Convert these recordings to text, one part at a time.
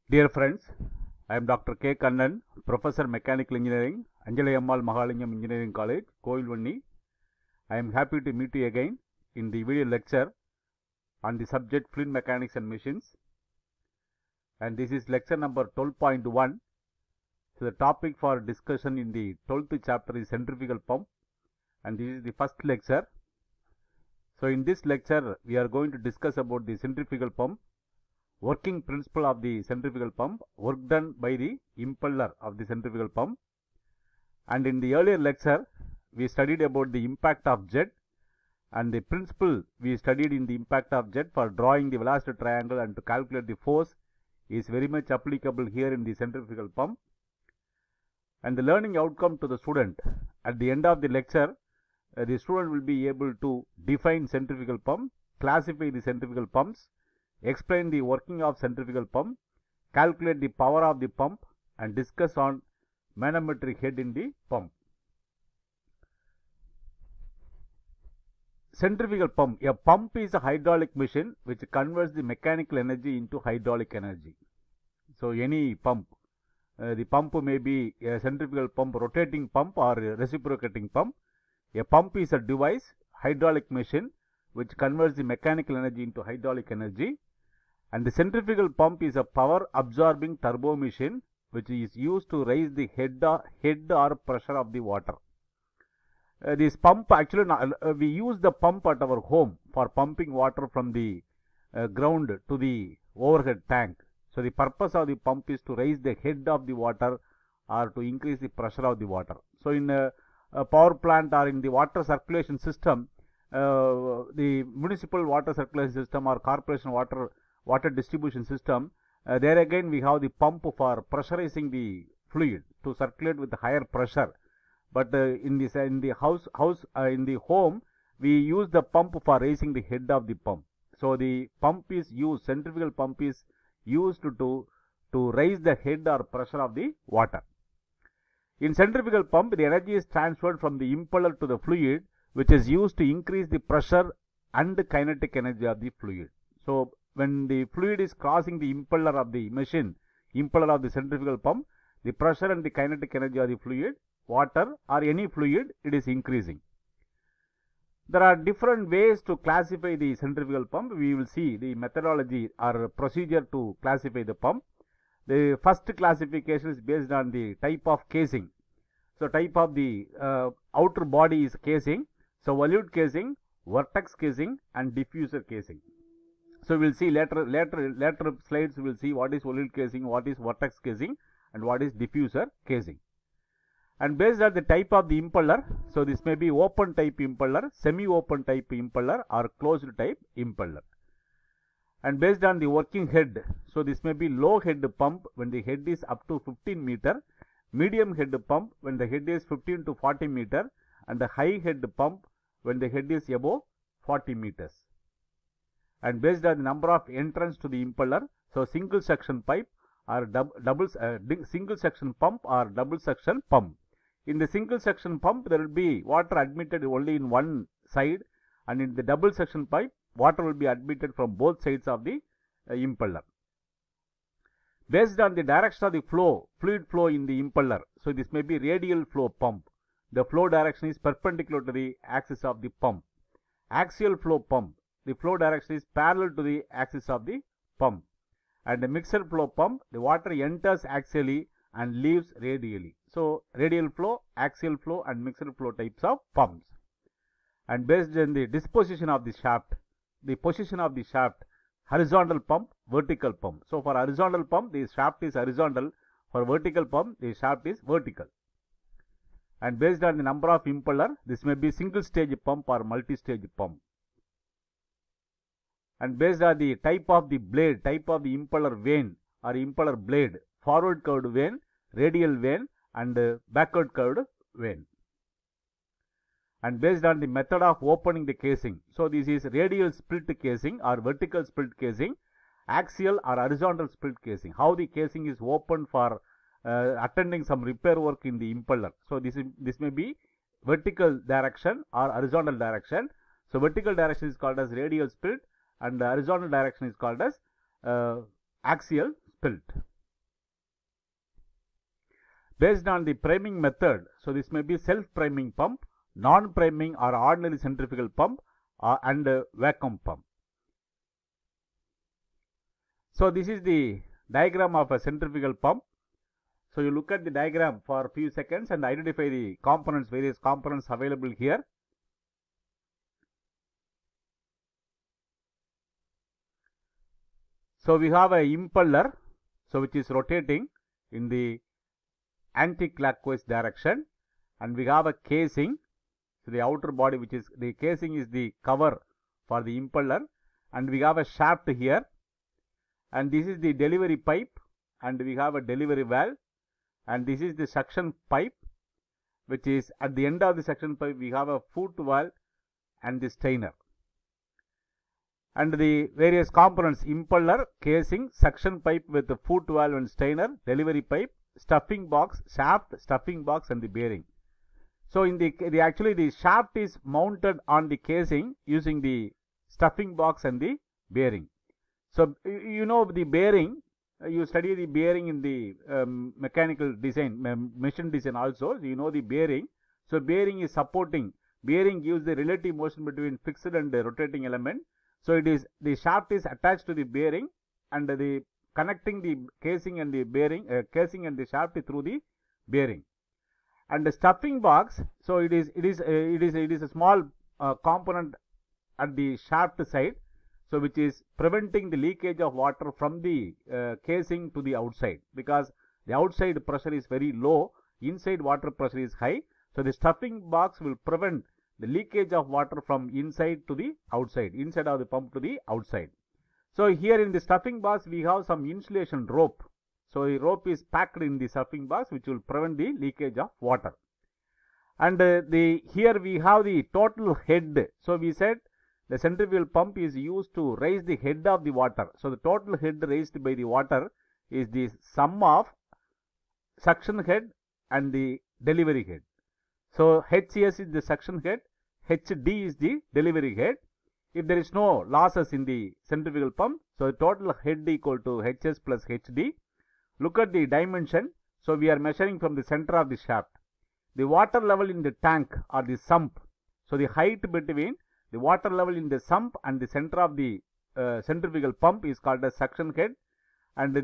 Dear friends, I am Dr. K. Kannan, Professor Mechanical Engineering, Anjalai Ammal Mahalingam Engineering College, Kovilvanni. I am happy to meet you again in the video lecture on the subject Fluid Mechanics and Machines. And this is lecture number 12.1. So the topic for discussion in the 12th chapter is centrifugal pump, and this is the first lecture. So in this lecture, we are going to discuss about the centrifugal pump, working principle of the centrifugal pump, work done by the impeller of the centrifugal pump. And in the earlier lecture, we studied about the impact of jet, and the principle we studied in the impact of jet for drawing the velocity triangle and to calculate the force is very much applicable here in the centrifugal pump. And the learning outcome to the student, at the end of the lecture, the student will be able to define centrifugal pump, classify the centrifugal pumps, explain the working of centrifugal pump, calculate the power of the pump, and discuss on manometric head in the pump. Centrifugal pump. A pump is a hydraulic machine which converts the mechanical energy into hydraulic energy. So any pump, the pump may be a centrifugal pump, rotating pump, or a reciprocating pump. A pump is a device, hydraulic machine, which converts the mechanical energy into hydraulic energy. And the centrifugal pump is a power absorbing turbo machine which is used to raise the head or pressure of the water. This pump, actually we use the pump at our home for pumping water from the ground to the overhead tank. So the purpose of the pump is to raise the head of the water or to increase the pressure of the water. So in a power plant or in the water circulation system, the municipal water circulation system or corporation water distribution system, there again we have the pump for pressurizing the fluid to circulate with higher pressure. But in the home, we use the pump for raising the head of the pump. So the pump is used, centrifugal pump is used to raise the head or pressure of the water. In centrifugal pump, the energy is transferred from the impeller to the fluid, which is used to increase the pressure and the kinetic energy of the fluid. So when the fluid is crossing the impeller of the machine, impeller of the centrifugal pump, the pressure and the kinetic energy of the fluid, water or any fluid, it is increasing. There are different ways to classify the centrifugal pump. We will see the methodology or procedure to classify the pump. The first classification is based on the type of casing. So type of the outer body is casing. So volute casing, vortex casing, and diffuser casing. So we will see later slides. We will see what is volute casing, what is vortex casing, and what is diffuser casing. And based on the type of the impeller, so this may be open type impeller, semi-open type impeller, or closed type impeller. And based on the working head, so this may be low head pump when the head is up to 15 meter, medium head pump when the head is 15 to 40 meter, and the high head pump when the head is above 40 meters. And based on the number of entrance to the impeller, so single section pipe or single section pump or double section pump. In the single section pump, there will be water admitted only in one side, and in the double section pipe, water will be admitted from both sides of the impeller. Based on the direction of the fluid flow in the impeller, so this may be radial flow pump. The flow direction is perpendicular to the axis of the pump. Axial flow pump, the flow direction is parallel to the axis of the pump. And the mixed flow pump, the water enters axially and leaves radially. So radial flow, axial flow, and mixed flow types of pumps. And based on the disposition of the shaft, the position of the shaft, horizontal pump, vertical pump. So for horizontal pump, the shaft is horizontal. For vertical pump, the shaft is vertical. And based on the number of impeller, this may be single stage pump or multi-stage pump. And based on the type of the blade, type of the impeller vane or impeller blade, forward curved vane, radial vane, and backward curved vane. And based on the method of opening the casing, so this is radial split casing or vertical split casing, axial or horizontal split casing. How the casing is opened for attending some repair work in the impeller. So this may be vertical direction or horizontal direction. So vertical direction is called as radial split, and the horizontal direction is called as axial split. based on the priming method. So this may be self-priming pump, non-priming or ordinary centrifugal pump, and vacuum pump. So this is the diagram of a centrifugal pump. So you look at the diagram for a few seconds and identify the components, various components available here. So we have a impeller, so which is rotating in the anti-clockwise direction, and we have a casing. So the outer body, which is the casing, is the cover for the impeller, and we have a shaft here, and this is the delivery pipe, and we have a delivery valve, and this is the suction pipe, which is at the end of the suction pipe we have a foot valve and the strainer. And the various components: impeller, casing, suction pipe with the foot valve and strainer, delivery pipe, stuffing box, shaft, stuffing box, and the bearing. So in actually the shaft is mounted on the casing using the stuffing box and the bearing. So you know the bearing, you study the bearing in the mechanical design, machine design also. You know the bearing. So bearing is supporting. Bearing gives the relative motion between fixed and rotating element. So it is, the shaft is attached to the bearing, and the connecting the casing and the bearing, casing and the shaft through the bearing. And the stuffing box, so it is a small component at the shaft side, so which is preventing the leakage of water from the casing to the outside, because the outside pressure is very low, inside water pressure is high. So the stuffing box will prevent the leakage of water from inside to the outside, inside of the pump to the outside. So here in the stuffing box we have some insulation rope. So the rope is packed in the stuffing box, which will prevent the leakage of water. And here we have the total head. So we said the centrifugal pump is used to raise the head of the water. So the total head raised by the water is the sum of suction head and the delivery head. So HS is the suction head, HD is the delivery head. If there is no losses in the centrifugal pump, so the total head equal to HS plus HD. Look at the dimension. So we are measuring from the center of the shaft. The water level in the tank or the sump. So the height between the water level in the sump and the center of the centrifugal pump is called as suction head, and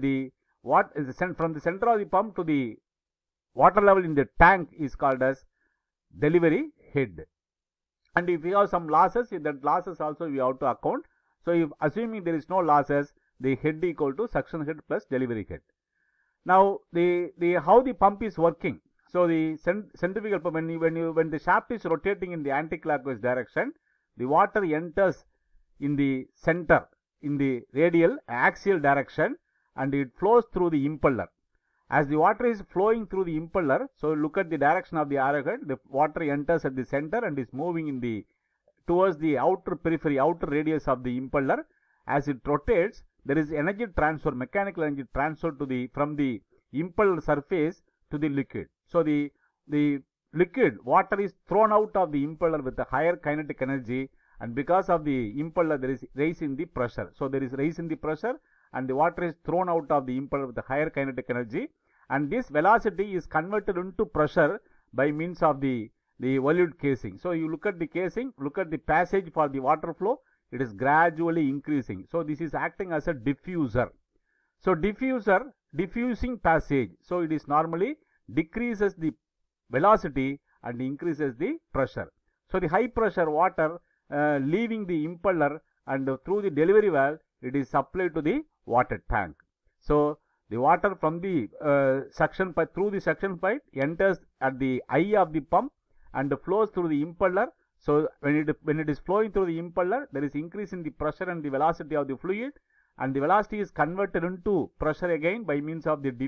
from the center of the pump to the water level in the tank is called as delivery head. And if we have some losses, that losses also we have to account. So if assuming there is no losses, the head equal to suction head plus delivery head. Now how the pump is working. So the centrifugal pump, when the shaft is rotating in the anti-clockwise direction, the water enters in the center in the radial axial direction, and it flows through the impeller. As the water is flowing through the impeller, so look at the direction of the arrowhead. The water enters at the center and is moving towards the outer periphery, outer radius of the impeller. As it rotates, there is energy transfer, mechanical energy transfer from the impeller surface to the liquid. So the liquid water is thrown out of the impeller with a higher kinetic energy, and because of the impeller there is rise in the pressure. So there is rise in the pressure, and the water is thrown out of the impeller with a higher kinetic energy, and this velocity is converted into pressure by means of the volute casing. So you look at the casing, look at the passage for the water flow, it is gradually increasing. So this is acting as a diffuser. So diffusing passage, so it is normally decreases the velocity and increases the pressure. So the high pressure water leaving the impeller and through the delivery valve, it is supplied to the water tank. So the water from the suction pipe, through the suction pipe, enters at the eye of the pump and flows through the impeller. So when it is flowing through the impeller, there is increase in the pressure and the velocity of the fluid, and the velocity is converted into pressure again by means of the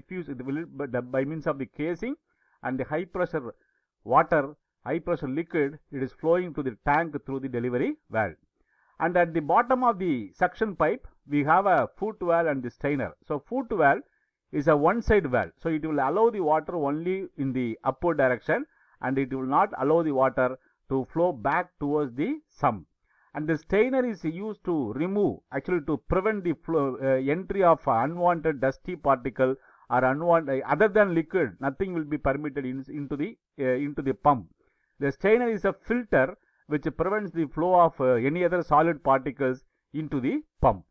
by means of the casing, and the high pressure water, high pressure liquid, it is flowing to the tank through the delivery valve. And at the bottom of the suction pipe, we have a foot valve and the strainer. So foot valve is a one side valve, so it will allow the water only in the upward direction, and it will not allow the water to flow back towards the sump. And the strainer is used to remove, actually to prevent the entry of unwanted dusty particle or unwanted, other than liquid, nothing will be permitted into the pump. The strainer is a filter which prevents the flow of any other solid particles into the pump.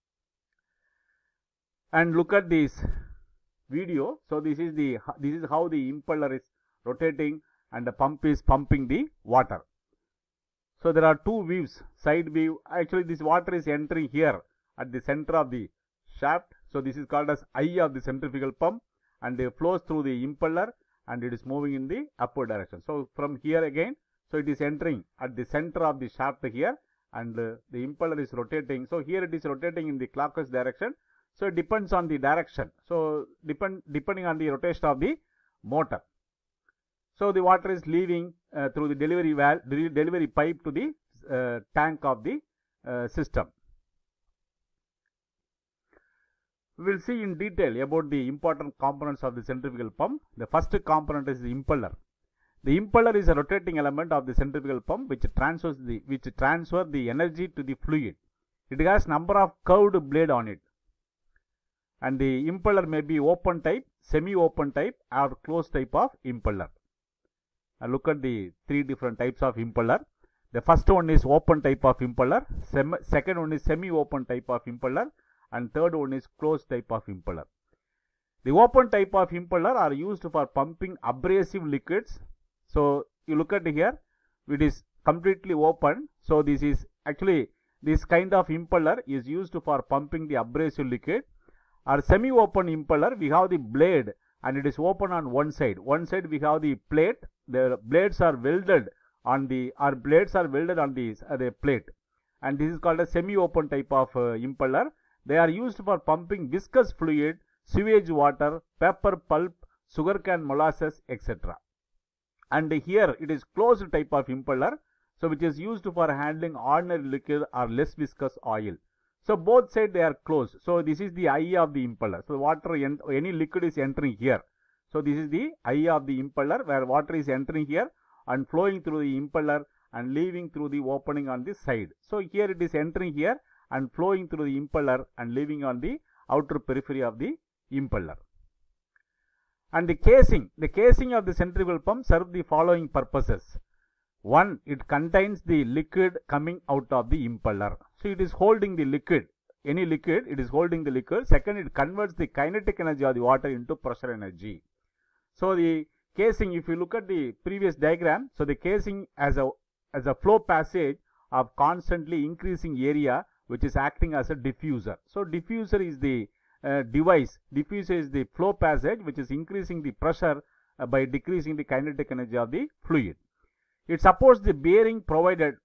And look at this video. So this is how the impeller is rotating and the pump is pumping the water. So there are two views, side view. Actually this water is entering here at the center of the shaft. So this is called as eye of the centrifugal pump, and it flows through the impeller and it is moving in the upward direction. So from here again, so it is entering at the center of the shaft here, and the impeller is rotating. So here it is rotating in the clockwise direction. So it depends on the direction. So depending on the rotation of the motor. So the water is leaving through the delivery pipe to the tank of the system. We will see in detail about the important components of the centrifugal pump. The first component is the impeller. The impeller is a rotating element of the centrifugal pump which transfers the energy to the fluid. It has number of curved blade on it. And the impeller may be open type, semi-open type, or closed type of impeller. Now look at the three different types of impeller. The first one is open type of impeller, second one is semi-open type of impeller, and third one is closed type of impeller. The open type of impeller are used for pumping abrasive liquids. So you look at here, it is completely open. So this kind of impeller is used for pumping the abrasive liquid. Or semi-open impeller, we have the blade and it is open on one side. One side we have the plate. The blades are welded on the plate, and this is called a semi-open type of impeller. They are used for pumping viscous fluid, sewage water, paper pulp, sugarcane molasses, etc. And here it is closed type of impeller, so which is used for handling ordinary liquid or less viscous oil. So both sides they are closed. So this is the eye of the impeller. So water, any liquid is entering here. So this is the eye of the impeller where water is entering here and flowing through the impeller and leaving through the opening on this side. So here it is entering here and flowing through the impeller and leaving on the outer periphery of the impeller. And the casing of the centrifugal pump serves the following purposes. One, it contains the liquid coming out of the impeller. So it is holding the liquid, any liquid, it is holding the liquid. Second, it converts the kinetic energy of the water into pressure energy. So the casing, if you look at the previous diagram, so the casing as a flow passage of constantly increasing area which is acting as a diffuser. So diffuser is the device. Diffuser is the flow passage which is increasing the pressure by decreasing the kinetic energy of the fluid. It supports the bearings provided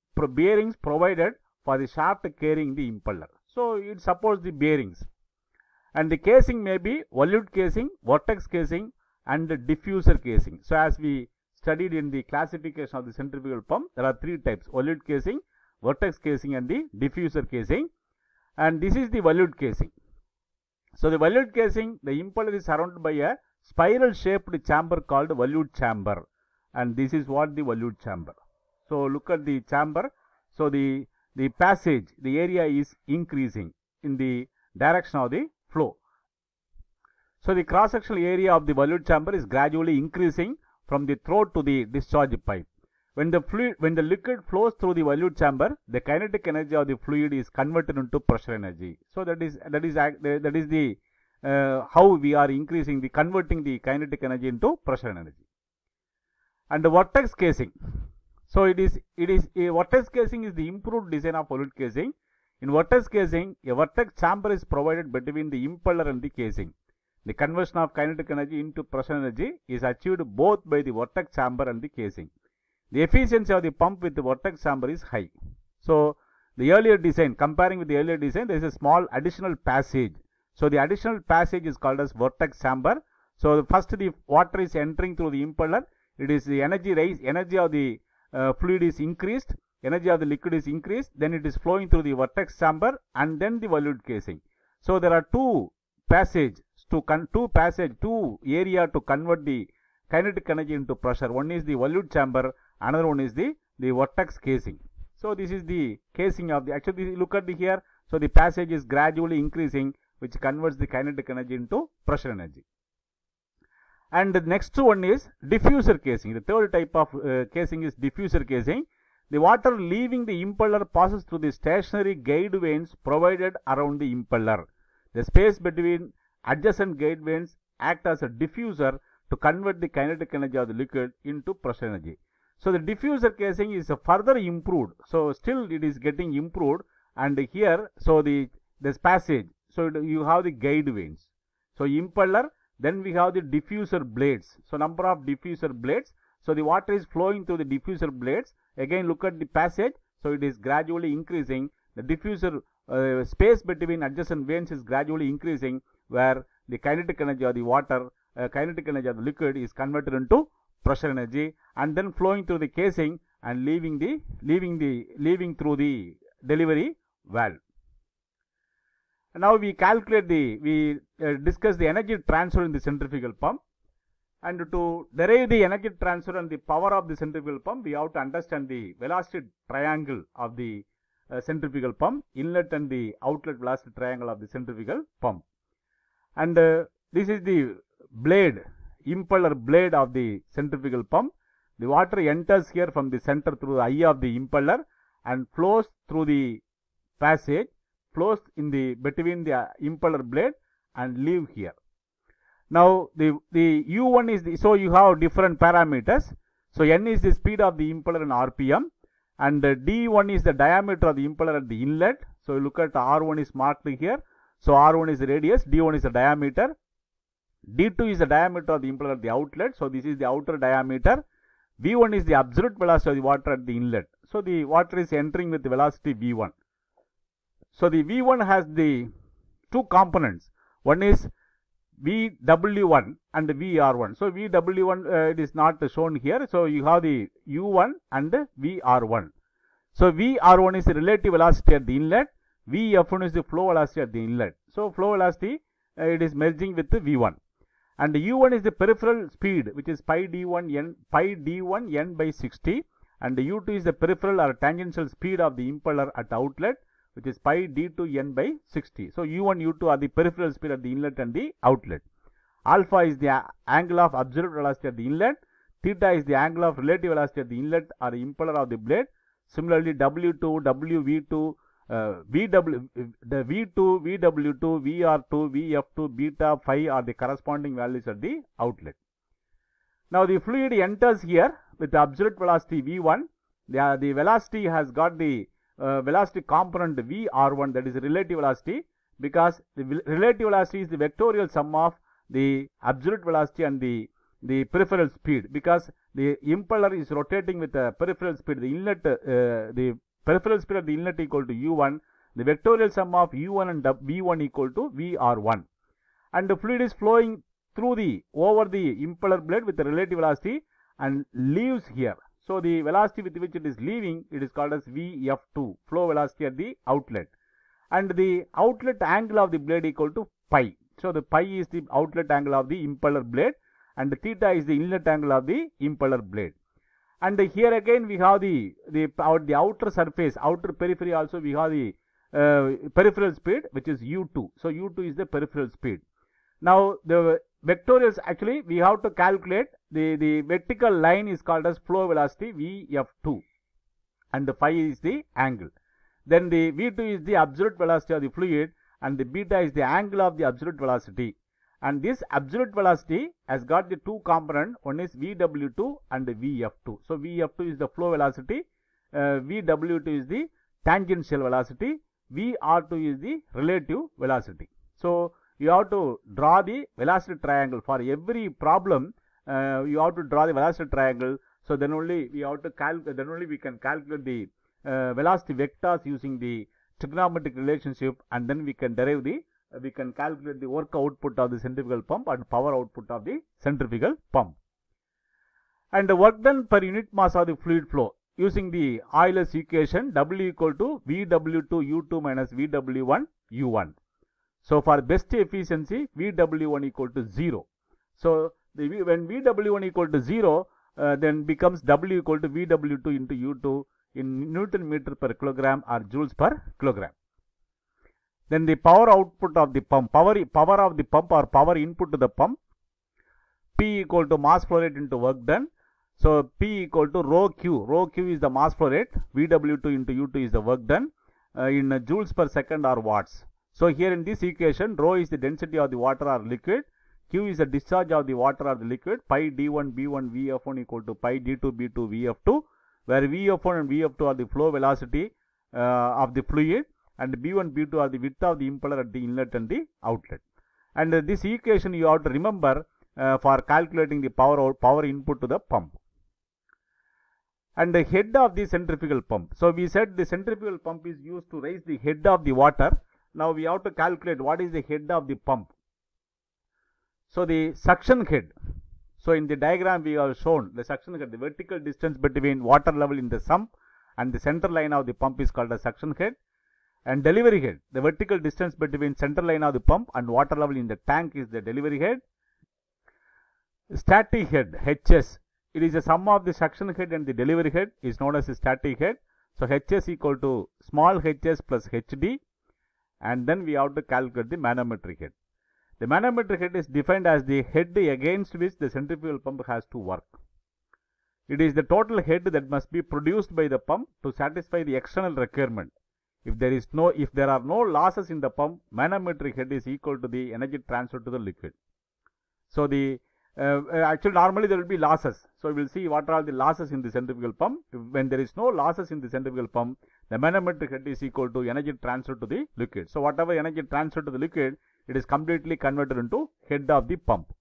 for the shaft carrying the impeller. So it supports the bearings. And the casing may be volute casing, vortex casing, and the diffuser casing. So as we studied in the classification of the centrifugal pump, there are three types: volute casing, vortex casing, and the diffuser casing. And this is the volute casing. So the volute casing, the impeller is surrounded by a spiral shaped chamber called volute chamber. And this is what the volute chamber. So look at the chamber. So the passage, the area is increasing in the direction of the flow. So the cross-sectional area of the volute chamber is gradually increasing from the throat to the discharge pipe. When the liquid flows through the volute chamber, the kinetic energy of the fluid is converted into pressure energy. So that is the how we are converting the kinetic energy into pressure energy. And the vortex casing. So a vortex casing is the improved design of volute casing. In vortex casing, a vortex chamber is provided between the impeller and the casing. The conversion of kinetic energy into pressure energy is achieved both by the vortex chamber and the casing. The efficiency of the pump with the vortex chamber is high. So the earlier design, comparing with the earlier design, there is a small additional passage. So the additional passage is called as vortex chamber. So first the water is entering through the impeller. It is the energy of the fluid is increased, energy of the liquid is increased, then it is flowing through the vortex chamber and then the volute casing. So there are two area to convert the kinetic energy into pressure. One is the volute chamber, another one is the vortex casing. So this is the casing of the, actually look at here, so the passage is gradually increasing which converts the kinetic energy into pressure energy. And the next one is diffuser casing. The third type of casing is diffuser casing. The water leaving the impeller passes through the stationary guide vanes provided around the impeller. The space between adjacent guide vanes act as a diffuser to convert the kinetic energy of the liquid into pressure energy. So the diffuser casing is further improved. So still it is getting improved, and here so this passage. So you have the guide vanes. So impeller, then we have the diffuser blades. So number of diffuser blades. So the water is flowing through the diffuser blades. Again look at the passage. So it is gradually increasing. The diffuser space between adjacent vanes is gradually increasing, where the kinetic energy of the water, kinetic energy of the liquid is converted into pressure energy, and then flowing through the casing and leaving through the delivery valve. Now we discuss the energy transfer in the centrifugal pump, and to derive the energy transfer and the power of the centrifugal pump, we have to understand the velocity triangle of the centrifugal pump, inlet and the outlet velocity triangle of the centrifugal pump. And this is the blade, impeller blade of the centrifugal pump. The water enters here from the center through the eye of the impeller and flows through the passage, flows in the between the impeller blade and leave here. Now the U1 is the, so you have different parameters. So N is the speed of the impeller in RPM, and D1 is the diameter of the impeller at the inlet. So you look at R1 is marked here. So R1 is the radius, D1 is the diameter, D2 is the diameter of the impeller at the outlet. So this is the outer diameter. V1 is the absolute velocity of the water at the inlet. So the water is entering with the velocity V1. So the V1 has the two components. One is VW1 and VR1. So VW1 it is not shown here. So you have the U1 and VR1. So VR1 is the relative velocity at the inlet. Vf1 is the flow velocity at the inlet. So flow velocity it is merging with the V1. And U1 is the peripheral speed, which is pi d1 n by 60, and U2 is the peripheral or tangential speed of the impeller at outlet, which is pi d2 n by 60. So U1, U2 are the peripheral speed at the inlet and the outlet. Alpha is the angle of absolute velocity at the inlet. Theta is the angle of relative velocity at the inlet or the impeller of the blade. Similarly, W2, WV2, the V2, VW2, VR2, VF2, beta, phi are the corresponding values at the outlet. Now the fluid enters here with the absolute velocity V1. The velocity has got the velocity component VR1, that is relative velocity, because the relative velocity is the vectorial sum of the absolute velocity and the peripheral speed, because the impeller is rotating with the peripheral speed. The inlet, the peripheral speed at the inlet equal to U1, the vectorial sum of U1 and V1 equal to VR1, and the fluid is flowing through over the impeller blade with the relative velocity and leaves here. So the velocity with which it is leaving, it is called as Vf2, flow velocity at the outlet, and the outlet angle of the blade equal to pi. So the pi is the outlet angle of the impeller blade, and the theta is the inlet angle of the impeller blade. And here again we have the outer surface, outer periphery also we have the peripheral speed, which is U2. So U2 is the peripheral speed. Now the vectorials, actually we have to calculate the vertical line is called as flow velocity Vf2, and the phi is the angle. Then the V2 is the absolute velocity of the fluid, and the beta is the angle of the absolute velocity. And this absolute velocity has got the two components, one is VW2 and Vf2. So Vf2 is the flow velocity, VW2 is the tangential velocity, VR2 is the relative velocity. So you have to draw the velocity triangle for every problem. You have to draw the velocity triangle. So then only we have to then only we can calculate the velocity vectors using the trigonometric relationship, and then we can derive we can calculate the work output of the centrifugal pump and power output of the centrifugal pump. And the work done per unit mass of the fluid flow using the Euler's equation, W equal to VW2 U2 minus VW1 U1. So for best efficiency, VW1 equal to 0. So when VW1 equal to 0, then becomes W equal to VW2 into U2 in Newton meter per kilogram or joules per kilogram. Then the power output of the pump, power of the pump or power input to the pump. P equal to mass flow rate into work done. So P equal to rho Q. Rho Q is the mass flow rate. VW2 into U2 is the work done in joules per second or watts. So here in this equation, rho is the density of the water or liquid. Q is the discharge of the water or the liquid. Pi D1 B1 Vf1 equal to pi D2 B2 Vf2, where Vf1 and Vf2 are the flow velocity of the fluid, and B1 B2 are the width of the impeller at the inlet and the outlet. And this equation you have to remember for calculating the power input to the pump. And the head of the centrifugal pump. So we said the centrifugal pump is used to raise the head of the water. Now we have to calculate what is the head of the pump. So the suction head. So in the diagram we have shown the suction head, the vertical distance between water level in the sump and the center line of the pump is called a suction head. And delivery head, the vertical distance between center line of the pump and water level in the tank is the delivery head. Static head, HS, it is the sum of the suction head and the delivery head is known as the static head. So HS equal to small hs plus hd, and then we have to calculate the manometric head. The manometric head is defined as the head against which the centrifugal pump has to work. It is the total head that must be produced by the pump to satisfy the external requirement. If there are no losses in the pump, manometric head is equal to the energy transferred to the liquid. So the actually normally there will be losses. So we will see what are the losses in the centrifugal pump. When there is no losses in the centrifugal pump, the manometric head is equal to energy transferred to the liquid. So whatever energy transferred to the liquid, it is completely converted into head of the pump.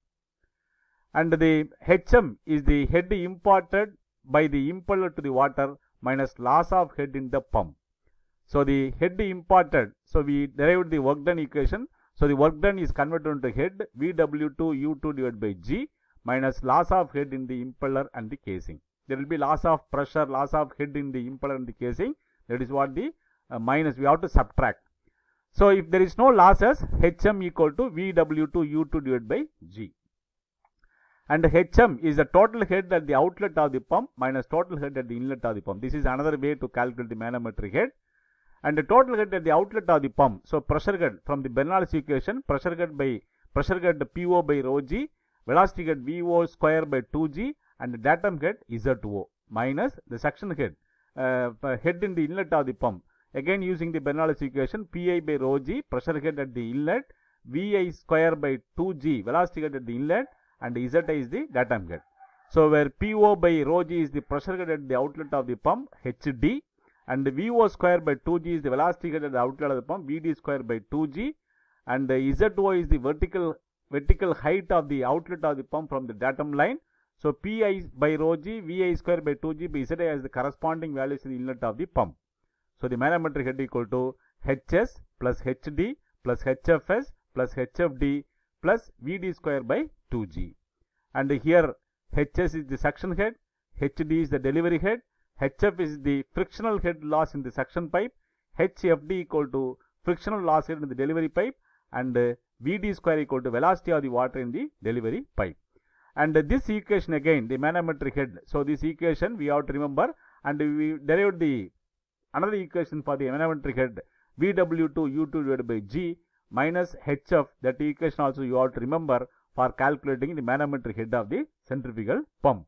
And the HM is the head imparted by the impeller to the water minus loss of head in the pump. So the head imparted, so we derived the work done equation. So the work done is converted into head VW2 U2 divided by G minus loss of head in the impeller and the casing. There will be loss of pressure, loss of head in the impeller and the casing. That is what the minus we have to subtract. So if there is no losses, HM equal to VW2 U2 divided by G. And HM is the total head at the outlet of the pump minus total head at the inlet of the pump. This is another way to calculate the manometric head. And the total head at the outlet of the pump. So pressure head from the Bernoulli's equation, pressure head PO by rho G, velocity head VO square by 2G, and the datum head ZO minus the suction head, head in the inlet of the pump. Again using the Bernoulli's equation, PI by rho G, pressure head at the inlet, VI square by 2G, velocity head at the inlet, and ZI is the datum head. So where PO by rho G is the pressure head at the outlet of the pump, HD, and the VO square by 2G is the velocity head at the outlet of the pump, VD square by 2G, and the ZO is the vertical height of the outlet of the pump from the datum line. So Pi by rho G, Vi square by 2G by ZI as the corresponding values in the inlet of the pump. So the manometric head equal to HS plus HD plus HFS plus HFD plus VD square by 2G. And here HS is the suction head, HD is the delivery head, HF is the frictional head loss in the suction pipe, HFD equal to frictional loss head in the delivery pipe, and VD square equal to velocity of the water in the delivery pipe. And this equation again, the manometric head. So this equation we have to remember, and we derived the another equation for the manometric head, VW2 U2 divided by G minus HF. That equation also you have to remember for calculating the manometric head of the centrifugal pump.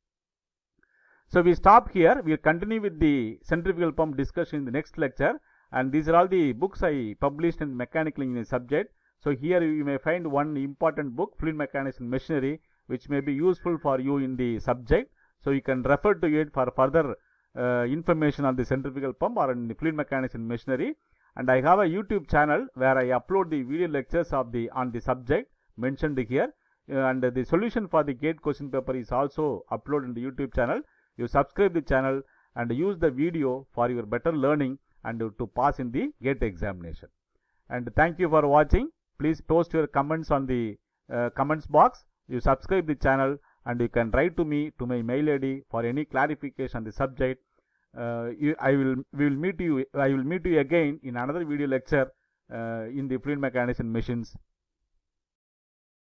So we stop here. We will continue with the centrifugal pump discussion in the next lecture. And these are all the books I published in mechanical engineering subject. So here you may find one important book, Fluid Mechanics and Machinery, which may be useful for you in the subject. So you can refer to it for further information on the centrifugal pump or in the fluid mechanics and machinery. And I have a YouTube channel where I upload the video lectures on the subject mentioned here. And the solution for the GATE question paper is also uploaded in the YouTube channel. You subscribe the channel and use the video for your better learning and to pass in the GATE examination. And thank you for watching. Please post your comments on the comments box. You subscribe the channel and you can write to me to my mail ID for any clarification on the subject. I will meet you again in another video lecture in the fluid mechanics and machines.